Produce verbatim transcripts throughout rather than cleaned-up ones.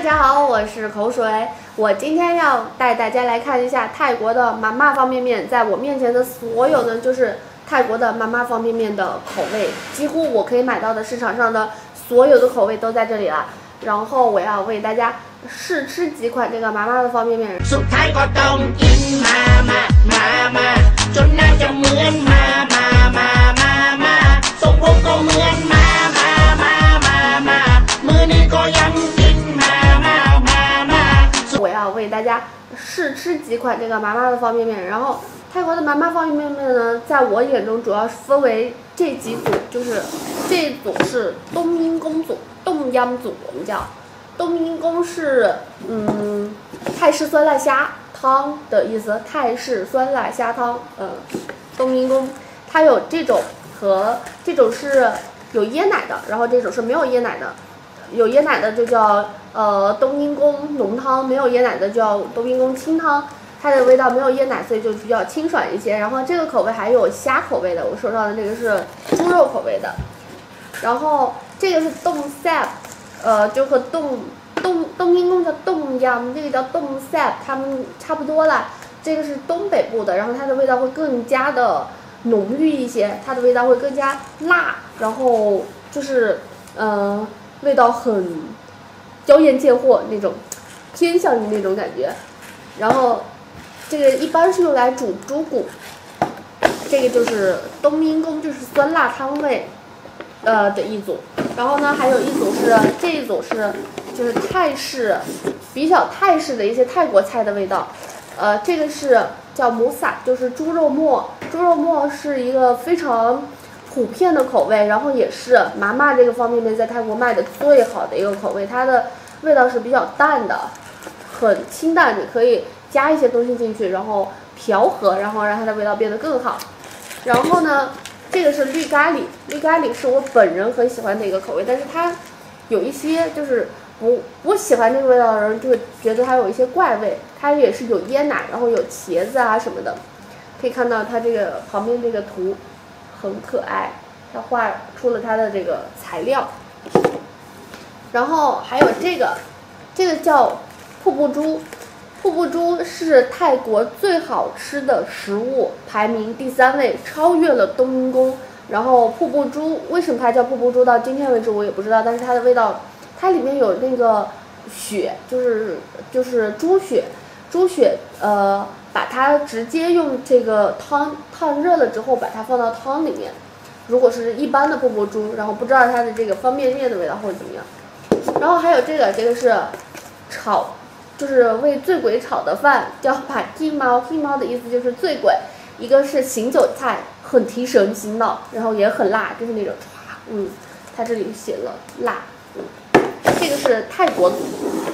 家好，我是口水。我今天要带大家来看一下泰国的妈妈方便面，在我面前的所有呢，就是泰国的妈妈方便面的口味，几乎我可以买到的市场上的所有的口味都在这里了。然后我要为大家试吃几款这个妈妈的方便面。สุดท้ายก็ต้องกินมามามามาจนน่าจะเหมือนมามามามามาทรงผมก็เหมือนมามามามามามือนี้ก็ยังกินมามามามา我要为大家试吃几款这个妈妈的方便面。然后泰国的妈妈方便面呢，在我眼中主要分为这几组，就是这一组是冬阴功组。冻央组我们叫冬阴功是嗯泰式酸辣虾汤的意思，泰式酸辣虾汤，嗯，冬阴功它有这种和这种是有椰奶的，然后这种是没有椰奶的，有椰奶的就叫呃冬阴功浓汤，没有椰奶的叫冬阴功清汤，它的味道没有椰奶，所以就比较清爽一些。然后这个口味还有虾口味的，我手上的这个是猪肉口味的，然后这个是冻 sap， 呃，就和冻冻冬阴功叫冻央，这个叫冻 sap， 它们差不多了。这个是东北部的，然后它的味道会更加的浓郁一些，它的味道会更加辣，然后就是呃味道很妖艳贱货那种，偏向于那种感觉。然后这个一般是用来煮猪骨，这个就是冬阴功，就是酸辣汤味。呃的一组，然后呢，还有一组是这一组是就是泰式，比较泰式的一些泰国菜的味道，呃，这个是叫姆萨，就是猪肉末，猪肉末是一个非常普遍的口味，然后也是麻麻这个方便面在泰国卖的最好的一个口味，它的味道是比较淡的，很清淡，你可以加一些东西进去，然后调和，然后让它的味道变得更好。然后呢，这个是绿咖喱，绿咖喱是我本人很喜欢的一个口味，但是它有一些就是不不喜欢这个味道的人就会觉得它有一些怪味。它也是有椰奶，然后有茄子啊什么的，可以看到它这个旁边这个图很可爱，它画出了它的这个材料。然后还有这个，这个叫瀑布猪。瀑布猪是泰国最好吃的食物，排名第三位，超越了冬阴功。然后瀑布猪为什么它叫瀑布猪，到今天为止我也不知道，但是它的味道，它里面有那个血，就是就是猪血，猪血呃，把它直接用这个汤烫热了之后，把它放到汤里面。如果是一般的瀑布猪，然后不知道它的这个方便面的味道会怎么样。然后还有这个，这个是炒。就是为醉鬼炒的饭，叫把剃猫，剃猫的意思就是醉鬼。一个是醒酒菜，很提神醒脑，然后也很辣，就是那种唰，嗯，它这里写了辣，嗯，这个是泰国组。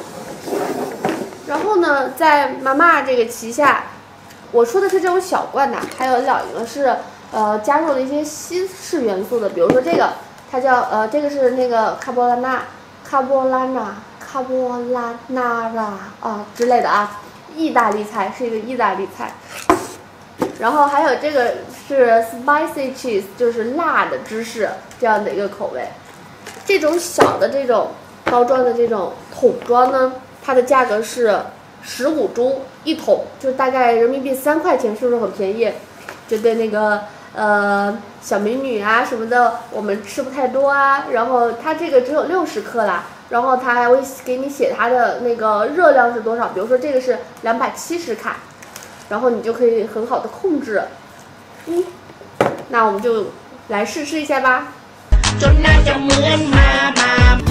然后呢，在妈妈这个旗下，我说的是这种小罐的，还有两个是呃加入了一些西式元素的，比如说这个，它叫呃这个是那个卡波拉纳，卡波拉纳。卡波拉纳拉啊之类的啊，意大利菜是一个意大利菜，然后还有这个是 spicy cheese， 就是辣的芝士这样的一个口味。这种小的这种包装的这种桶装呢，它的价格是十五铢一桶，就大概人民币三块钱，是不是很便宜？就对那个呃小美女啊什么的，我们吃不太多啊。然后它这个只有六十克啦。然后它还会给你写它的那个热量是多少，比如说这个是两百七十卡，然后你就可以很好的控制。嗯，那我们就来试吃一下吧。